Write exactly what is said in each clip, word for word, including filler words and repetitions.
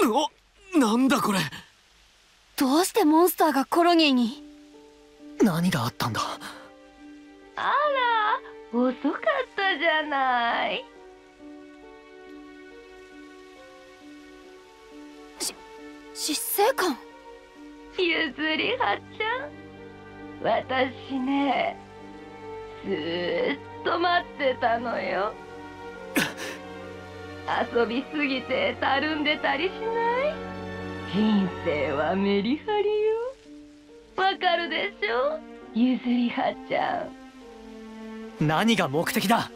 お、なんだこれ。 どうしてモンスターがコロニーに。 何があったんだ。 あら、遅かったじゃない。 し失生感。 ゆずりはちゃん、私ね、ずーっと待ってたのよ。遊びすぎてたるんでたりしない？人生はメリハリよ。わかるでしょ、ゆずりはちゃん。 何が目的だ。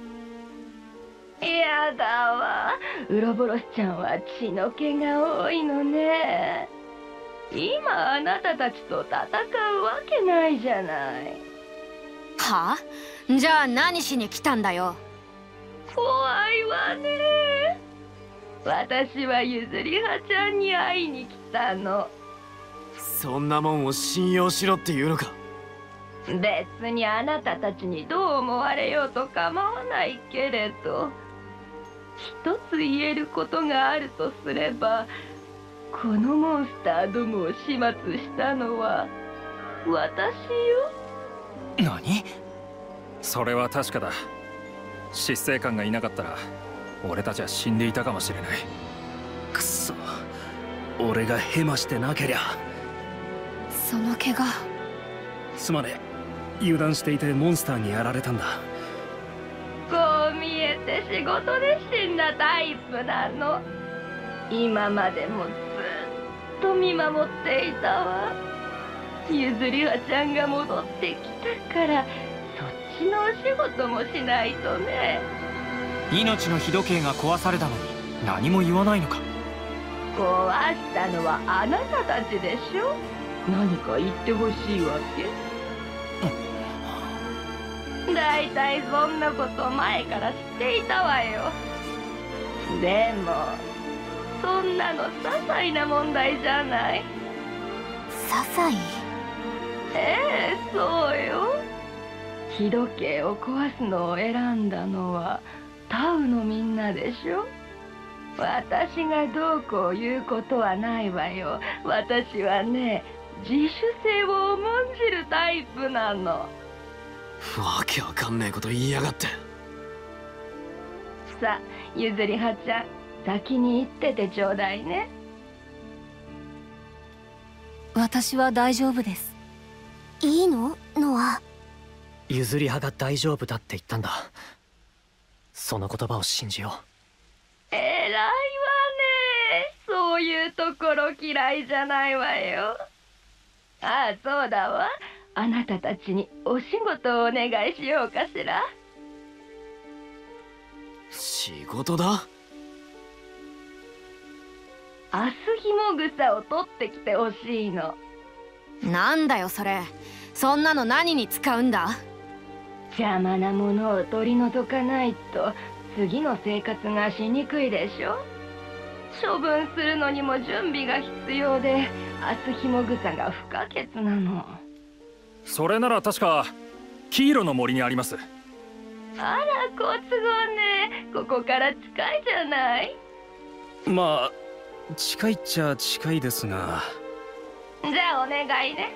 やだわ、ウロボロスちゃんは血の気が多いのね。今あなたたちと戦うわけないじゃない。 はあ？じゃあ何しに来たんだよ。 怖いわね。私はゆずりはちゃんに会いに来たの。 そんなもんを信用しろっていうのか。 別にあなたたちにどう思われようと構わないけれど、一つ言えることがあるとすれば、このモンスターどもを始末したのは私よ。 何？ それは確かだ。執政官がいなかったら俺たちは死んでいたかもしれない。 くそ、俺がヘマしてなけりゃ。 その怪我。 すまねえ、油断していてモンスターにやられたんだ。 こう見えて仕事で死んだタイプなの。今までもずっと見守っていたわ。ゆずりはちゃんが戻ってきたから、そっちのお仕事もしないとね。 命の日時計が壊されたのに何も言わないのか。 壊したのはあなたたちでしょ。何か言ってほしいわけ？だいたいそんなこと前から知っていたわよ。でもそんなの些細な問題じゃない。 些細？ ええ、そうよ。日時計を壊すのを選んだのはタウのみんなでしょ。私がどうこう言うことはないわよ。私はね、自主性を重んじるタイプなの。 わけわかんねえこと言いやがって。 さあ、ゆずりはちゃん、先に行っててちょうだいね。 私は大丈夫です。 いいの？ノア。 譲り派が大丈夫だって言ったんだ。その言葉を信じよう。 偉いわね。そういうところ嫌いじゃないわよ。ああ、そうだわ。あなたたちにお仕事をお願いしようかしら。 仕事だ。 アスヒモグサを取ってきてほしいの。 なんだよそれ。そんなの何に使うんだ？ 邪魔なものを取り除かないと次の生活がしにくいでしょ。処分するのにも準備が必要で、アスヒモグサが不可欠なの。 それなら確か黄色の森にあります。 あら、好都合ね。ここから近いじゃない。 まあ近いっちゃ近いですが。 じゃあお願いね。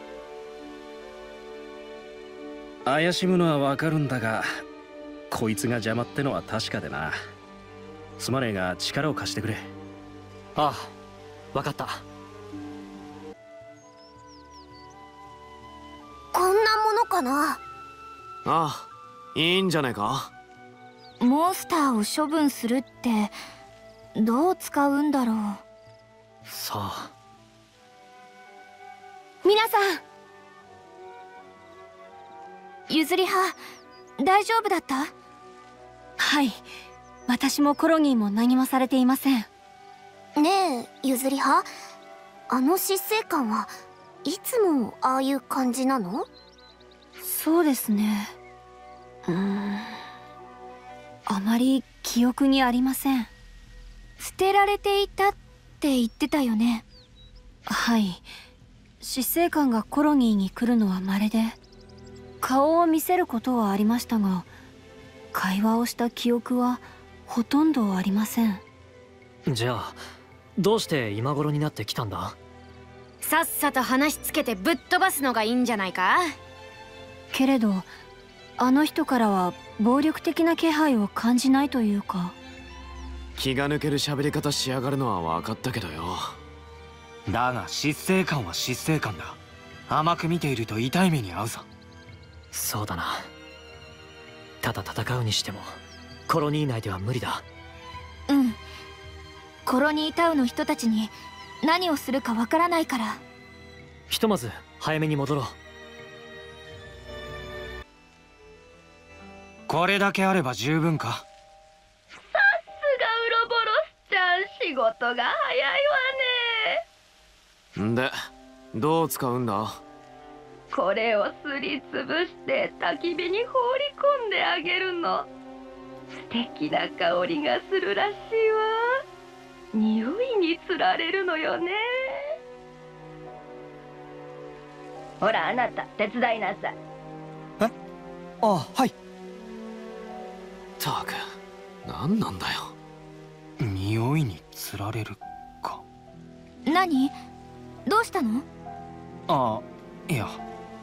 怪しむのはわかるんだが、こいつが邪魔ってのは確かでな。すまねえが力を貸してくれ。 ああ、わかった。 こんなものかな。 ああ、いいんじゃねえか。 モンスターを処分するってどう使うんだろう。 さあ。 皆さん、 譲り派大丈夫だった？ はい、私もコロニーも何もされていません。 ねえ、譲り派、あの執政官はいつもああいう感じなの？ そうですね。うーん、あまり記憶にありません。捨てられていたって言ってたよね。はい、執政官がコロニーに来るのは稀で、顔を見せることはありましたが、会話をした記憶はほとんどありません。 じゃあどうして今頃になって来たんだ？ さっさと話つけてぶっ飛ばすのがいいんじゃないか。 けれどあの人からは暴力的な気配を感じないというか。 気が抜ける喋り方しやがるのは分かったけどよ。 だが執政官は執政官だ。甘く見ていると痛い目に遭うさ。 そうだな。ただ戦うにしてもコロニー内では無理だ。 うん。コロニータウンの人たちに何をするかわからないから。 ひとまず早めに戻ろう。 これだけあれば十分か。 さすがウロボロスちゃん、仕事が早いわね。 んでどう使うんだ？ これをすりつぶして焚き火に放り込んであげるの。素敵な香りがするらしいわ。匂いにつられるのよね。ほら、あなた手伝いなさい。 え？あ、はい。 たく、何なんだよ。 匂いにつられるか。 何？どうしたの？ あ、いや。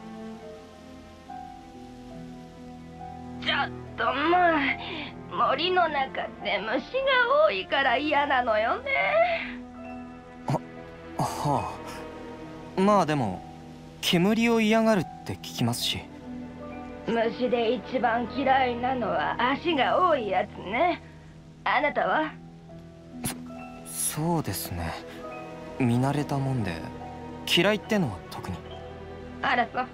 ちょっともう、森の中って虫が多いから嫌なのよね。 は、はあ。まあでも煙を嫌がるって聞きますし。 虫で一番嫌いなのは足が多いやつね。あなたは？ そ、そうですね。見慣れたもんで嫌いってのは特に。 あらそう。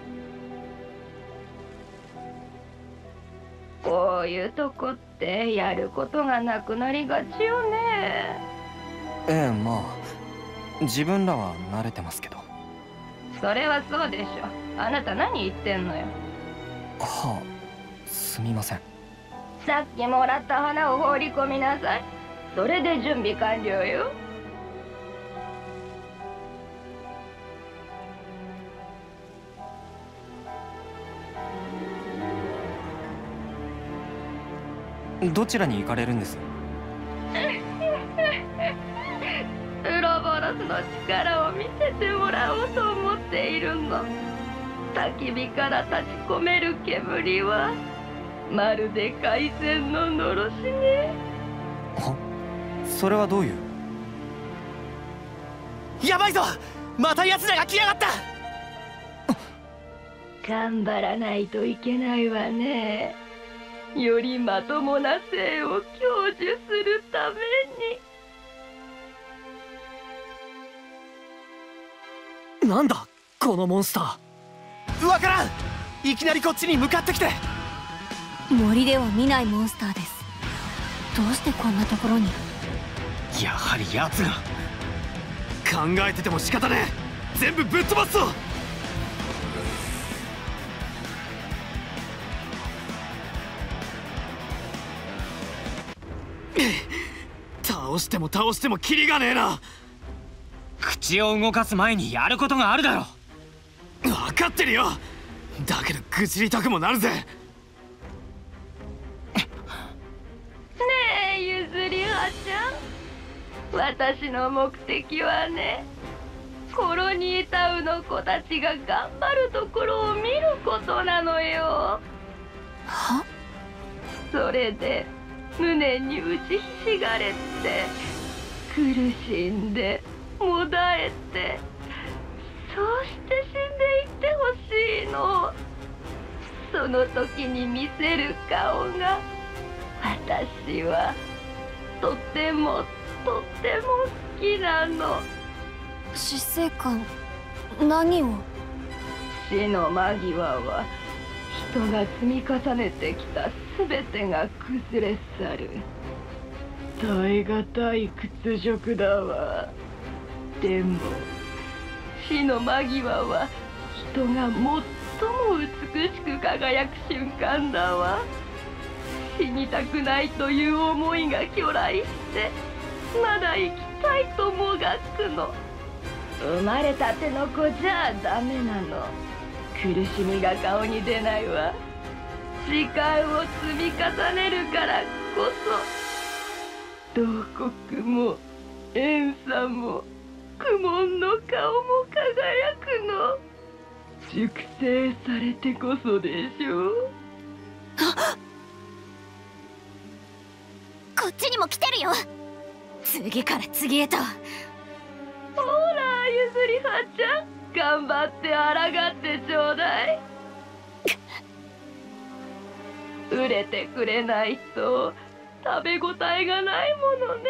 こういうとこってやることがなくなりがちよね。 ええ、まあ自分らは慣れてますけど。 それはそうでしょ。あなた何言ってんのよ。 はあ、すみません。 さっきもらった花を放り込みなさい。それで準備完了よ。 どちらに行かれるんです？ ウロボロスの力を見せてもらおうと思っているの。焚き火から立ち込める煙はまるで海鮮ののろしね。 は？それはどういう？ やばいぞ、また奴らが来やがった。 頑張らないといけないわね。よりまともな性を享受するために。なんだこのモンスター。わからん。いきなりこっちに向かってきて。 森では見ないモンスターです。どうしてこんなところに？ やはり奴が。 考えてても仕方ねえ。全部ぶっ飛ばすぞ。倒しても倒してもキリがねえな。 口を動かす前にやることがあるだろ。 分かってるよ。だけど愚痴りたくもなるぜ。ねえ、ゆずりはちゃん、私の目的はね、コロニータウンの子たちが頑張るところを見ることなのよ。 は？ それで胸に打ちひしがれて苦しんでもだえて、そうして死んでいってほしいの。その時に見せる顔が私はとてもとても好きなの。 執政官、何を？ 死の間際は人が積み重ねてきた全てが崩れ去る。耐え難い屈辱だわ。でも死の間際は人が最も美しく輝く瞬間だわ。死にたくないという思いが去来してまだ生きたいともがくの。生まれたての子じゃダメなの。苦しみが顔に出ないわ。時間を積み重ねるからこそ、慟哭もエンさんも苦悶の顔も輝くの。熟成されてこそでしょう。 こっちにも来てるよ。 次から次へと。 ほらゆずりはちゃん、頑張って抗ってちょうだい。売れてくれないと食べ応えがないものね。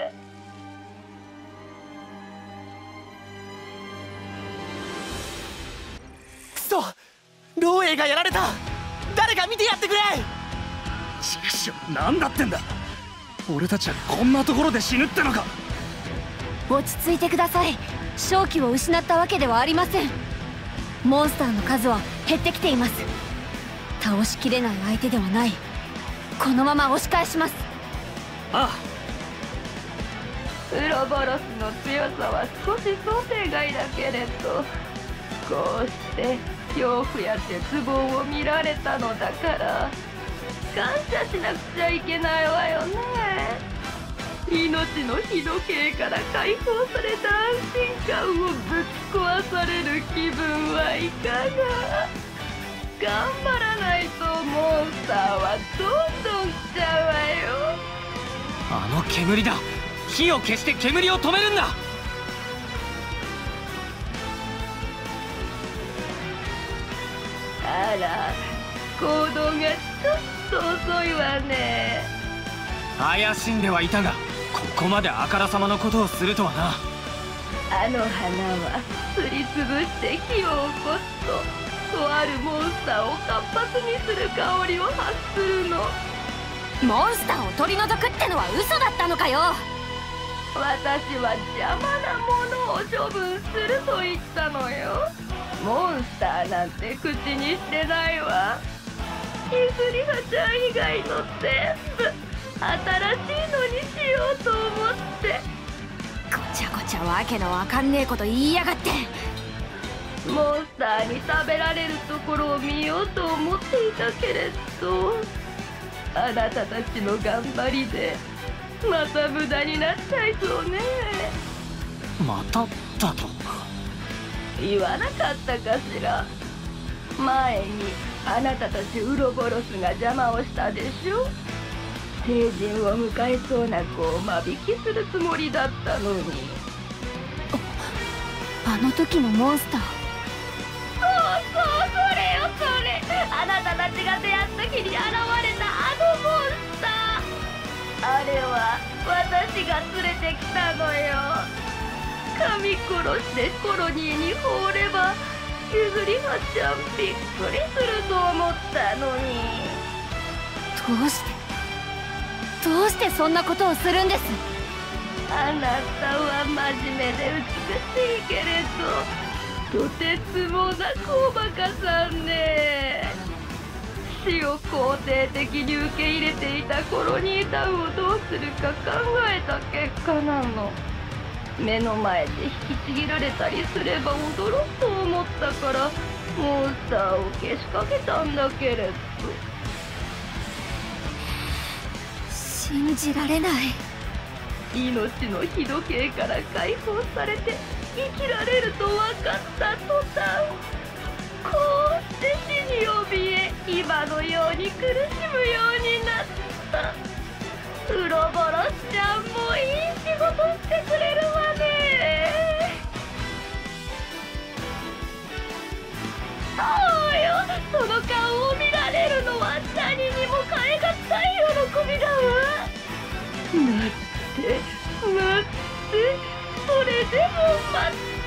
くそ、老英がやられた。誰か見てやってくれ。 畜生、なんだってんだ。俺たちはこんなところで死ぬってのか。 落ち着いてください。正気を失ったわけではありません。モンスターの数は減ってきています。倒しきれない相手ではない。このまま押し返します。 あウロボロスの強さは少し想定外だけれど、こうして恐怖や絶望を見られたのだから感謝しなくちゃいけないわよね。命の日時計から解放された安心感をぶち壊される気分はいかが。頑張らないとモンスターはどんどん来ちゃうわよ。 あの煙だ。火を消して煙を止めるんだ。 あら、行動がちょっと遅いわね。 怪しんではいたが、ここまであからさまのことをするとはな。 あの花はすりつぶして火を起こすと、とあるモンスターを活発にする香りを発するの。 モンスターを取り除くってのは嘘だったのかよ。 私は邪魔なものを処分すると言ったのよ。モンスターなんて口にしてないわ。ゆずりはちゃん以外の全部新しいのにしようと思って。 ごちゃごちゃわけのわかんねえこと言いやがって。 モンスターに食べられるところを見ようと思っていたけれど、あなたたちの頑張りでまた無駄になっちゃいそうね。 まただと言わなかったかしら。前にあなたたちウロボロスが邪魔をしたでしょ。成人を迎えそうな子を間引きするつもりだったのに。 あの時のモンスター。 そうそう、それよそれ。あなたたちが出会った日に現れたあのモンスター。あれは私が連れてきたのよ。噛み殺してコロニーに放ればゆずりはちゃんびっくりすると思ったのに。 どうしてどうしてそんなことをするんです。 あなたは真面目で美しいけれど、とてつもなくおバカさんね。死を肯定的に受け入れていたコロニータウンをどうするか考えた結果なの。目の前で引きちぎられたりすれば驚くと思ったからモンスターをけしかけたんだけれど。 信じられない。 命の日時計から解放されて生きられると分かった途端、こうして死に怯え今のように苦しむようになった。ウロボロスちゃんもいい仕事してくれるわね。そうよ、その顔を見られるのは何にも代えがたい喜びだわ。待って待って、それでも待って、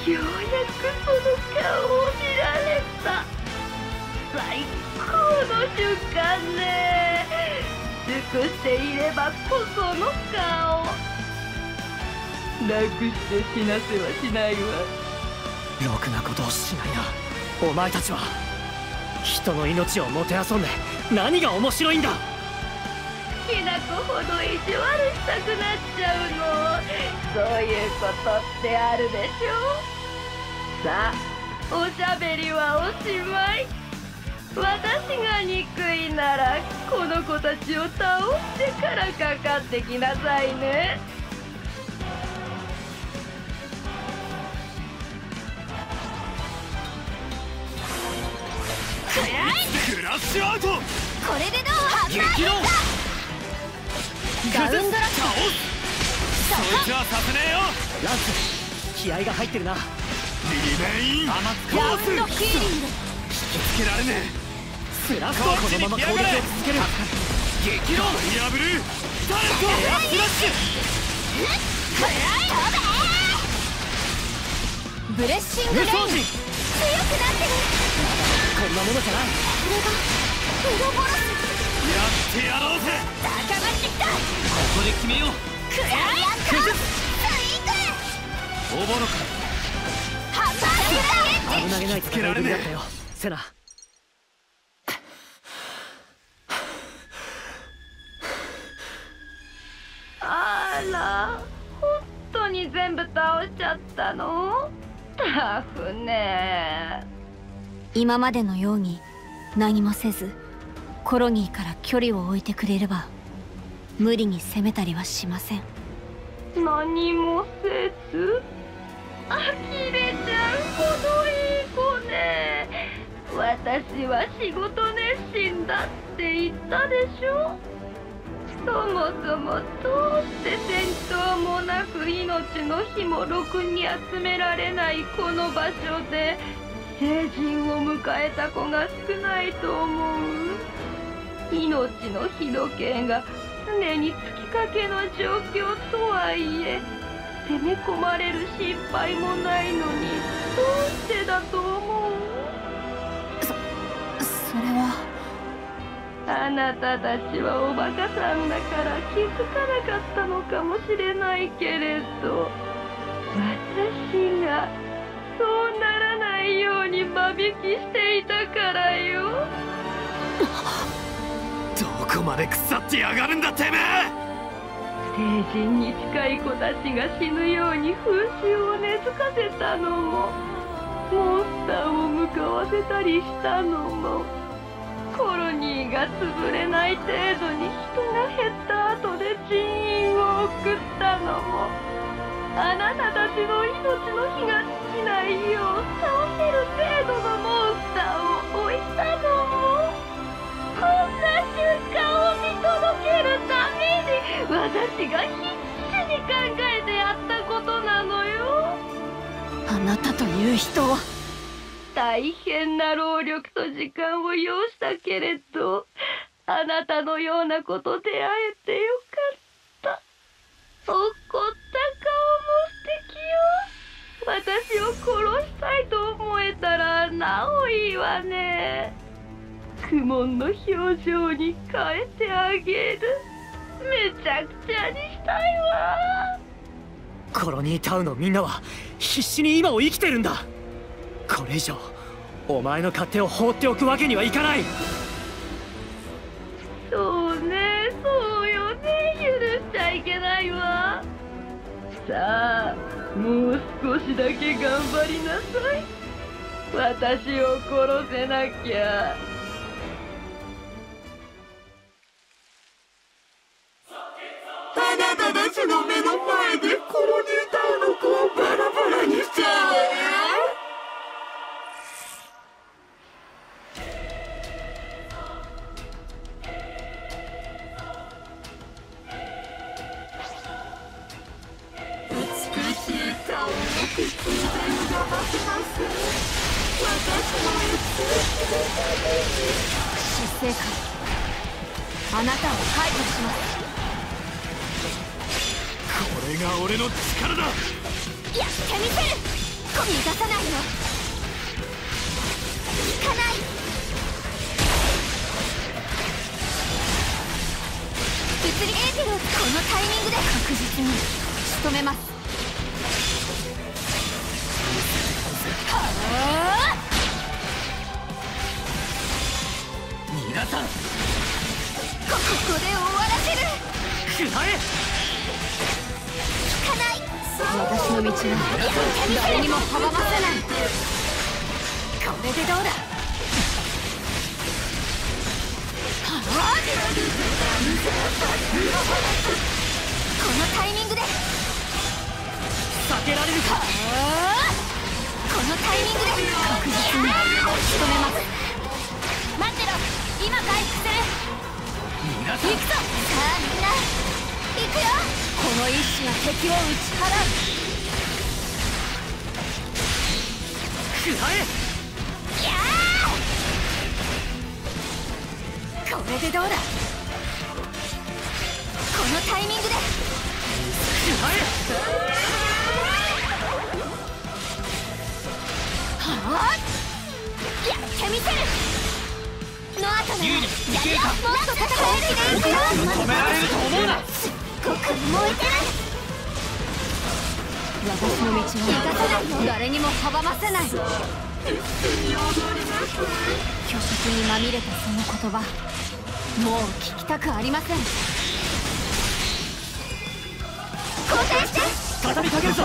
ようやくその顔を見られた。最高の瞬間ね。熟していればこその顔。楽して死なせはしないわ。 ろくなことをしないな。お前たちは人の命をもてあそんで何が面白いんだ。 きなこほど意地悪したくなっちゃうの。そういうことってあるでしょ。さあ、おしゃべりはおしまい。私が憎いならこの子たちを倒してからかかってきなさいね。 ラッシュアウト。 これでどう？ 激論ダウンドラッシュ。 そいつはさせねえよ。 ランス気合が入ってるな。 リメインラウンドヒーリング。 引きつけられねスラストこのまま攻撃を続ける。 え。激論破るタレントエアスラッシュ。 ブレッシングレイン。強くなってる。 こんなものじゃない。 これがウロボロス。 やってやろうぜ。 高まってきた。 ここで決めよう。 クライアントスイング。 おぼろか。 ハンマーグライン。 危なげない戦いぶりだったよセナ。 あら、本当に全部倒しちゃったの？タフね。 今までのように何もせずコロニーから距離を置いてくれれば無理に攻めたりはしません。 何もせず？呆れちゃうほどいい子ね。私は仕事熱心だって言ったでしょ。そもそもどうして戦闘もなく命の日もろくに集められないこの場所で成人を迎えた子が少ないと思う？命の日時計が常に月かけの状況とはいえ攻め込まれる心配もないのにどうしてだと思う？ そ、それはあなたたちはおバカさんだから気づかなかったのかもしれないけれど私がそうならないように間引きしていたからよ。 どこまで腐ってやがるんだてめえ。 成人に近い子たちが死ぬように風習を根付かせたのもモンスターを向かわせたりしたのもコロニーが潰れない程度に人が減った後で人員を送ったのもあなたたちの命の日が尽きないよう倒せる程度のモンスターを置いたのもこんな瞬間を見届けるために私が必死に考えてやったことなのよ。 あなたという人は大変な労力と時間を要したけれどあなたのような子と出会えてよかった。怒った顔も素敵よ。私を殺したいと思えたらなおいいわね。苦悶の表情に変えてあげる。めちゃくちゃにしたいわ。 コロニータウンのみんなは必死に今を生きてるんだ。これ以上お前の勝手を放っておくわけにはいかない。 そうね、そうよね。許しちゃいけないわ。さあもう少しだけ頑張りなさい。私を殺せなきゃ。 あなたたちの目の前でコロニータウンの子をバラバラにしちゃうわよ。美しい顔を口に邪魔します。私の美しい死生観あなたを排除します。 これが俺の力だ。 やってみせる。逃がさないよ。行かない。物理エーテル。このタイミングで確実に仕留めます。はあ皆さんここで終わらせる。 くらえ。 行かない。私の道は誰にも阻ませない。これでどうだ。はあこのタイミングで避けられるか。 このタイミングで確実に仕留めます。待ってろ。 今回復する。 皆さん行くぞ。さあみんな行くよ。この一種が敵を打ち払う。 食らえ。 いやー、これでどうだ。このタイミングで食らえ。 はあ、やってみせる。の後ならやるよ。もっと戦えるね。 止められると思うな。 すっごく燃えてる。私の道は逃がさない。誰にも阻ませない。虚飾にまみれたその言葉、もう聞きたくありません。交代して。 畳みかけるぞ。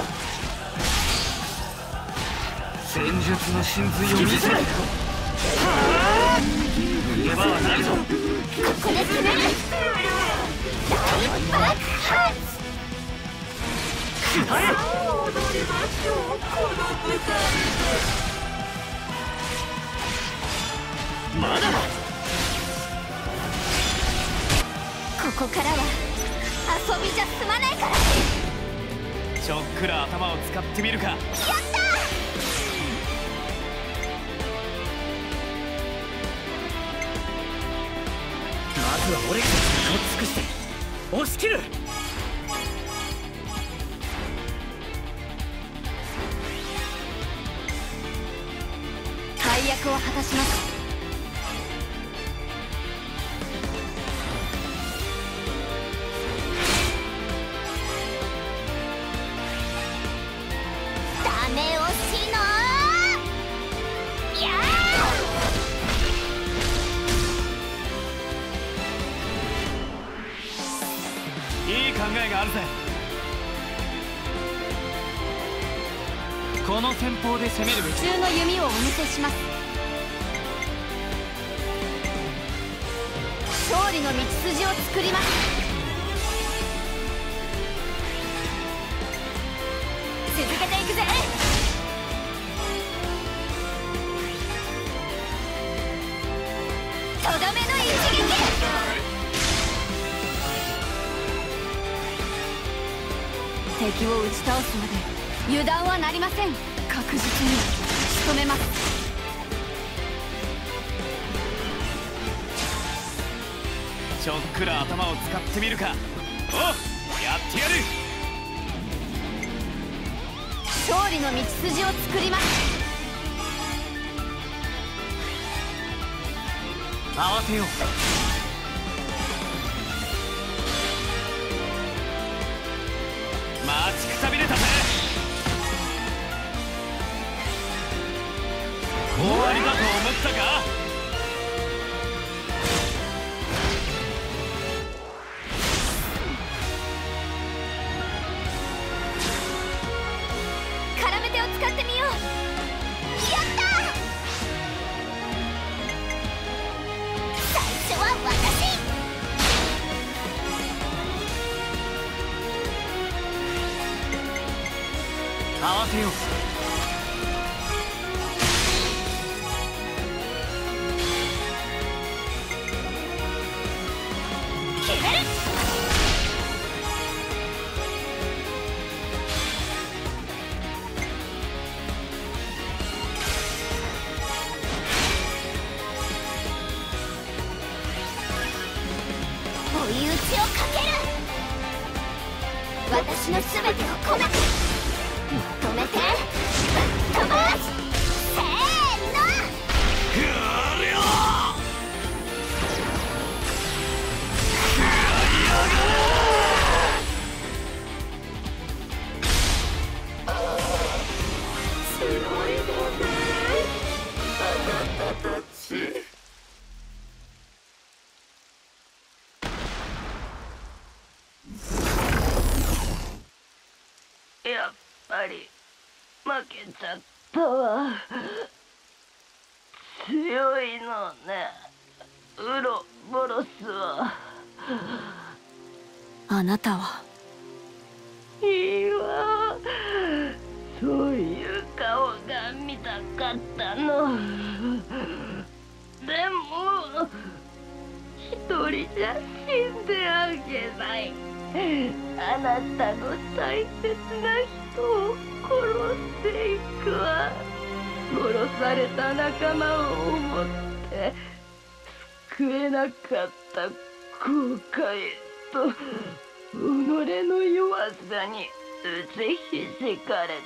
戦術の真髄を見せないと。逃げ場はないぞ。 ここで攻める。大爆発。 食らえ。まだだ。 ここからは遊びじゃ済まないから。 ちょっくら頭を使ってみるか。 やったまずは俺が力を尽くして押し切る。 大役を果たします。ダメ押しのー。やいい考えがあるぜ。この戦法で攻めるべき。 普通の弓をお見せします。勝利の道筋を作ります。続けていくぜ。とどめの一撃。敵を打ち倒すまで油断はなりません。確実に仕留めます。 ちょっくら頭を使ってみるか。おう、やってやる。 勝利の道筋を作ります。 慌てよう。待ちくたびれたぜ。終わりだと思ったか。 絡め手を使ってみよう。やったー。最初は私。 慌てよう。 決める。追い打ちをかける。私の全てを込めて止めてぶっ飛ばす。せーの。 やっぱり負けちゃったわ。強いのね、ウロボロスは。 あなたは。 いいわ、そういう顔が見たかったの。でも人じゃ死んであげない。あなたの大切な人を殺していくわ。殺された仲間を思って救えなかった後悔と己の弱さに打ちひしかれ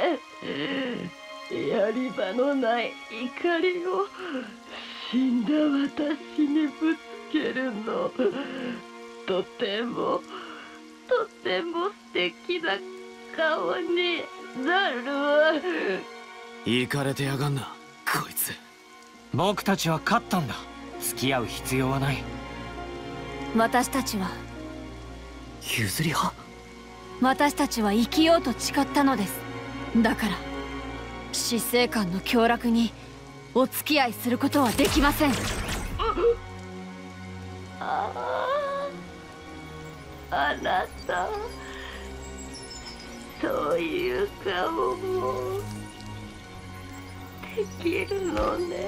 て、やり場のない怒りを死んだ私にぶつけるの。とてもとても素敵な顔になるわ。 イかれてやがんなこいつ。 僕たちは勝ったんだ。付き合う必要はない。 私たちは譲り派。 私たちは生きようと誓ったのです。だから死生観の凶楽にお付き合いすることはできません。 ああ、あなたそういう顔もできるのね。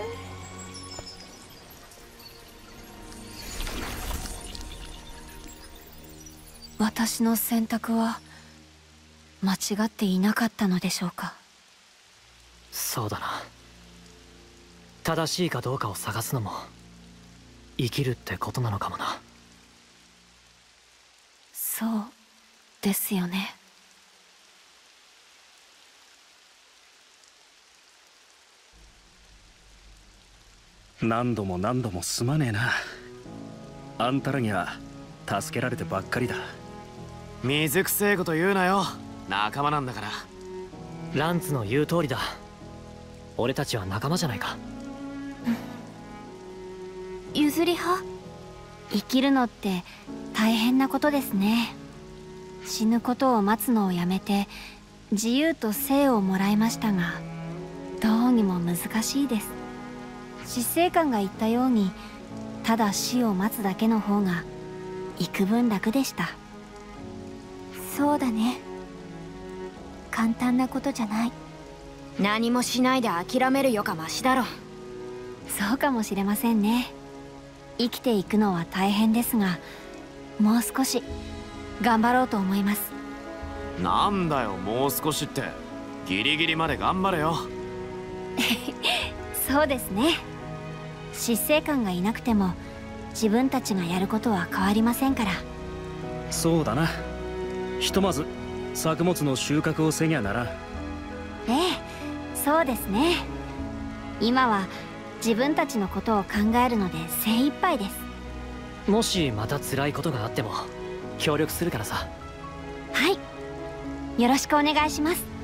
私の選択は間違っていなかったのでしょうか。 そうだな。正しいかどうかを探すのも生きるってことなのかもな。 そうですよね。 何度も何度もすまねえな。あんたらには助けられてばっかりだ。 水くせえこと言うなよ、仲間なんだから。 ランツの言う通りだ。俺たちは仲間じゃないか。 譲り派。生きるのって大変なことですね。死ぬことを待つのをやめて自由と生をもらいましたが、どうにも難しいです。死生観が言ったように、ただ死を待つだけの方が幾分楽でした。 そうだね。簡単なことじゃない。 何もしないで諦めるよかマシだろ。 そうかもしれませんね。生きていくのは大変ですが、もう少し頑張ろうと思います。 なんだよもう少しって、ギリギリまで頑張れよ。 そうですね。死生観がいなくても自分たちがやることは変わりませんから。 そうだな。ひとまず作物の収穫をせにゃならん。 ええ、そうですね。今は自分たちのことを考えるので精一杯です。 もしまた辛いことがあっても協力するからさ。 はい、よろしくお願いします。